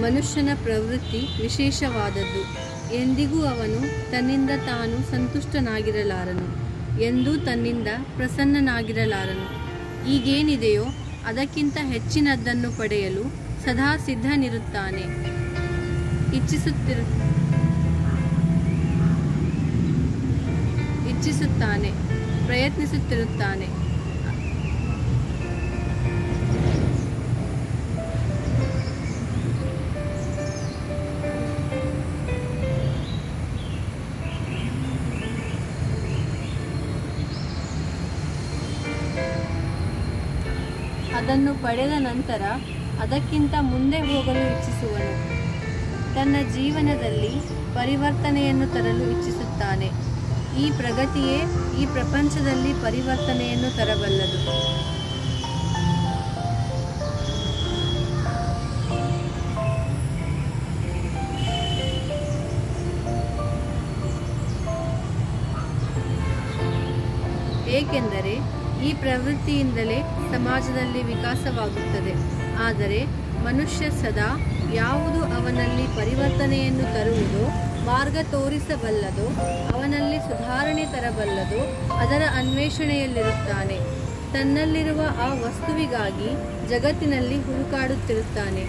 ಮನುಷ್ಯನ ಪ್ರವೃತ್ತಿ ವಿಶೇಷವಾದದ್ದು. ಎಂದಿಗೂ ಅವನು ತನ್ನಿಂದ ತಾನು ಸಂತುಷ್ಟನಾಗಿರಲಾರನು, ಎಂದೂ ತನ್ನಿಂದ ಪ್ರಸನ್ನನಾಗಿರಲಾರನು. ಈಗೇನಿದೆಯೋ ಅದಕ್ಕಿಂತ ಹೆಚ್ಚಿನದ್ದನ್ನು ಪಡೆಯಲು ಸದಾ ಸಿದ್ಧನಿರುತ್ತಾನೆ, ಇಚ್ಛಿಸುತ್ತಾನೆ, ಪ್ರಯತ್ನಿಸುತ್ತಿರುತ್ತಾನೆ. ಅದನ್ನು ಪಡೆದ ನಂತರ ಅದಕ್ಕಿಂತ ಮುಂದೆ ಹೋಗಲು ಇಚ್ಛಿಸುವನು. ತನ್ನ ಜೀವನದಲ್ಲಿ ಪರಿವರ್ತನೆಯನ್ನು ತರಲು ಇಚ್ಛಿಸುತ್ತಾನೆ. ಈ ಪ್ರಗತಿಯೇ ಈ ಪ್ರಪಂಚದಲ್ಲಿ ಪರಿವರ್ತನೆಯನ್ನು ತರಬಲ್ಲದು. ಏಕೆಂದರೆ ಈ ಪ್ರವೃತ್ತಿಯಿಂದಲೇ ಸಮಾಜದಲ್ಲಿ ವಿಕಾಸವಾಗುತ್ತದೆ. ಆದರೆ ಮನುಷ್ಯ ಸದಾ ಯಾವುದು ಅವನಲ್ಲಿ ಪರಿವರ್ತನೆಯನ್ನು ತರುವುದೋ, ಮಾರ್ಗ ತೋರಿಸಬಲ್ಲದೋ, ಅವನಲ್ಲಿ ಸುಧಾರಣೆ ತರಬಲ್ಲದೋ ಅದರ ಅನ್ವೇಷಣೆಯಲ್ಲಿರುತ್ತಾನೆ. ತನ್ನಲ್ಲಿರುವ ಆ ವಸ್ತುವಿಗಾಗಿ ಜಗತ್ತಿನಲ್ಲಿ ಹುಡುಕಾಡುತ್ತಿರುತ್ತಾನೆ.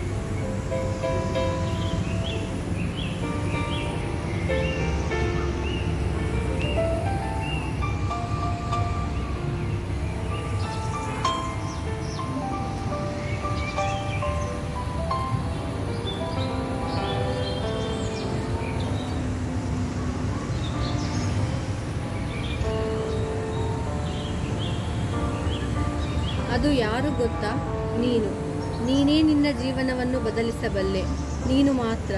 ಅದು ಯಾರು ಗೊತ್ತಾ? ನೀನು. ನೀನೇ ನಿನ್ನ ಜೀವನವನ್ನು ಬದಲಿಸಬಲ್ಲೆ, ನೀನು ಮಾತ್ರ.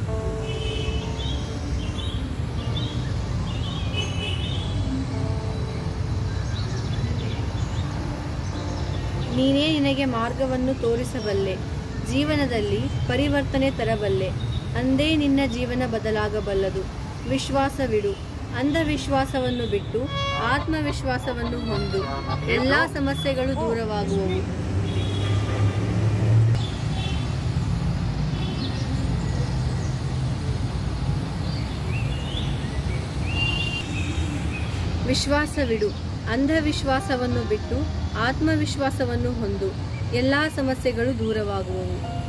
ನೀನೇ ನಿನಗೆ ಮಾರ್ಗವನ್ನು ತೋರಿಸಬಲ್ಲೆ, ಜೀವನದಲ್ಲಿ ಪರಿವರ್ತನೆ ತರಬಲ್ಲೆ. ಅಂದೇ ನಿನ್ನ ಜೀವನ ಬದಲಾಗಬಲ್ಲದು. ವಿಶ್ವಾಸವಿಡು. ಅಂಧವಿಶ್ವಾಸವನ್ನು ಬಿಟ್ಟು ಆತ್ಮವಿಶ್ವಾಸವನ್ನು ಹೊಂದು. ಎಲ್ಲ ಸಮಸ್ಯೆಗಳು ದೂರವಾಗುವವು. ವಿಶ್ವಾಸವಿಡು. ಅಂಧವಿಶ್ವಾಸವನ್ನು ಬಿಟ್ಟು ಆತ್ಮವಿಶ್ವಾಸವನ್ನು ಹೊಂದು. ಎಲ್ಲ ಸಮಸ್ಯೆಗಳು ದೂರವಾಗುವವು.